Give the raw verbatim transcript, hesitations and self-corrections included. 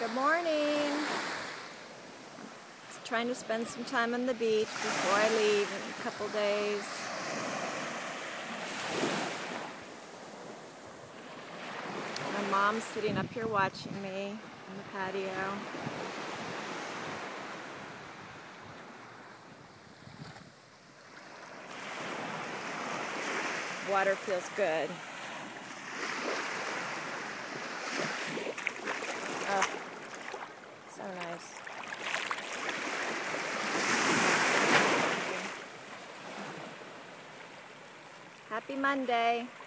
Good morning. Just trying to spend some time on the beach before I leave in a couple days. My mom's sitting up here watching me on the patio. Water feels good. Oh, so nice. Happy Monday.